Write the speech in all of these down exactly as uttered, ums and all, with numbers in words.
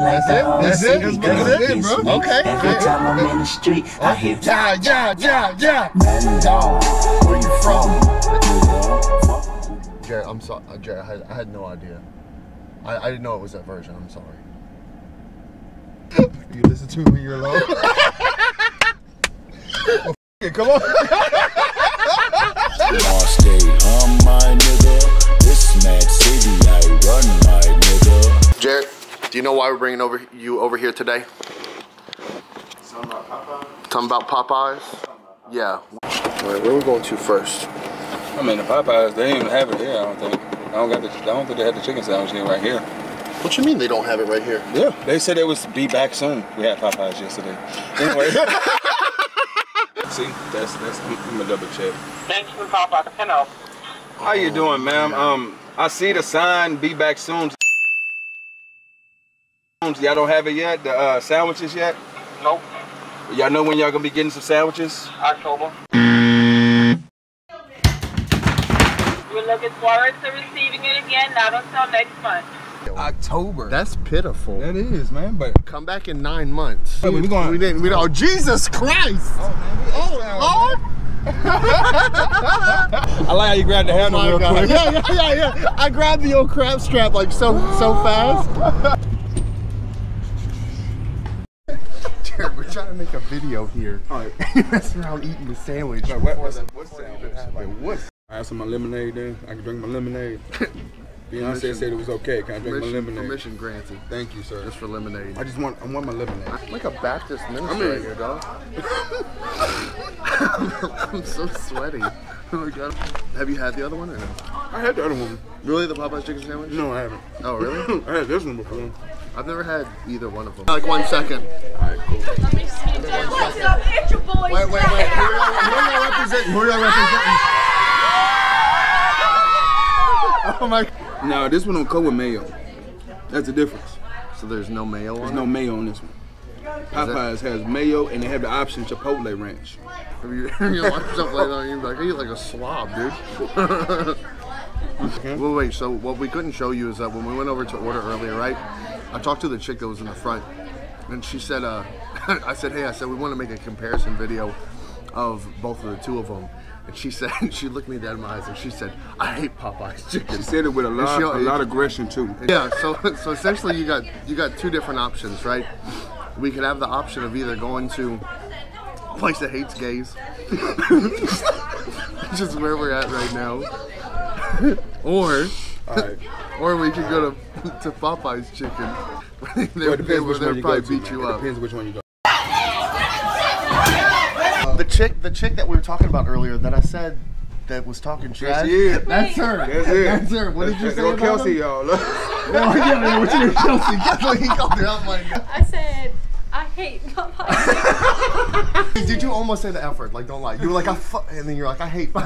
like that. That's it. That's it. That's it, bro. Okay. Every time I'm in the street, I hear yeah, yeah, yeah, yeah. Man down, where you from? Jared, I'm sorry. Uh, Jared, I had, I had no idea. I, I didn't know it was that version. I'm sorry. You listen to it when you're alone. Well, f come on. Stay on my nigga. This mad city, I run my nigga. Jared, do you know why we're bringing over you over here today? Something about Popeyes? Talking about Popeyes? Yeah. All right, where are we going to first? I mean, the Popeyes, they didn't even have it here, I don't think. I don't, got the, I don't think they had the chicken sandwich here right here. What you mean they don't have it right here? Yeah, they said it was be back soon. We had Popeyes yesterday. Anyway. See, that's, that's, I'm gonna double check. Thanks for Popeyes. Hello. How you doing, ma'am? Um, I see the sign, be back soon. Y'all don't have it yet, the uh, sandwiches yet? Nope. Y'all know when y'all gonna be getting some sandwiches? October. We're looking forward to receiving it again, not until next month. October. That's pitiful. That is, man, but come back in nine months. Hey, we going. We didn't. We don't. Oh, Jesus Christ! Oh, man, we oh Lord! I like how you grabbed the handle oh real God. quick. Yeah, yeah, yeah, yeah. I grabbed the old crab strap like so, so fast. Jared, we're trying to make a video here. All right, you mess around eating the sandwich. Wait, what, what's what sandwich? Like what? I have some my lemonade then. I can drink my lemonade. Beyonce said it was okay. Can I drink permission, my lemonade? Permission granted. Thank you, sir. Just for lemonade. I just want, I want my lemonade. I'm like a Baptist minister I mean, right here, dog. I'm so sweaty. Oh my God. Have you had the other one or no? I had the other one. Really, the Popeyes chicken sandwich? No, I haven't. Oh, really? I had this one before. I've never had either one of them. Like one second. All right, cool. Let me see. What's up, it's your boys. Wait, wait, wait. Who y'all representing? Who y'all representing? Oh my. No, this one don't come with mayo. That's the difference. So there's no mayo on There's it? no mayo on this one. Popeyes has mayo and they have the option Chipotle ranch. If you, you watch stuff like that, you're like, I eat like a slob, dude. Okay. Well, wait, so what we couldn't show you is that when we went over to order earlier, right? I talked to the chick that was in the front, and she said, uh, I said, hey, I said, we want to make a comparison video of both of the two of them. And she said, she looked me dead in my eyes and she said, I hate Popeye's chicken. She said it with a lot, she, a lot of aggression too. Yeah, so so essentially you got you got two different options, right? We could have the option of either going to a place that hates gays, which is where we're at right now, or right. or we could go to to Popeye's chicken. they well, it depends which one you probably go beat to, you man. up. It depends which one you go. The chick, the chick that we were talking about earlier, that I said that was talking trash. That's, that's her. That's it. That's her. What did you that's say about Kelsey, y'all? oh, yeah, yeah. What you did, Kelsey? Kelsey, he called her out like that. I said, I hate Popeyes. Did you almost say the F word? Like, don't lie. You were like, I fuck, and then you're like, I hate. I'm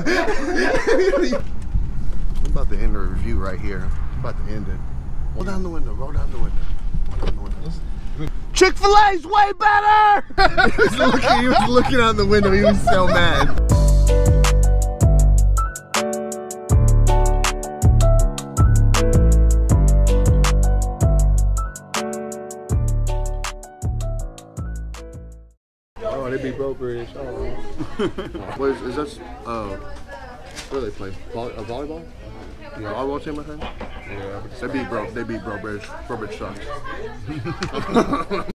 about to end the review right here. I'm about to end it. Roll down the window. Roll down the window. Roll down the window. Chick-fil-A's way better! he, was looking, he was looking out the window, he was so mad. Oh, they be broke rich. Oh. What is, is that? Uh, what do they play? Volley, a volleyball? Yeah, volleyball team, I think. Yeah, they beat bro. They beat bro. Bridge. Bro Bridge sucks.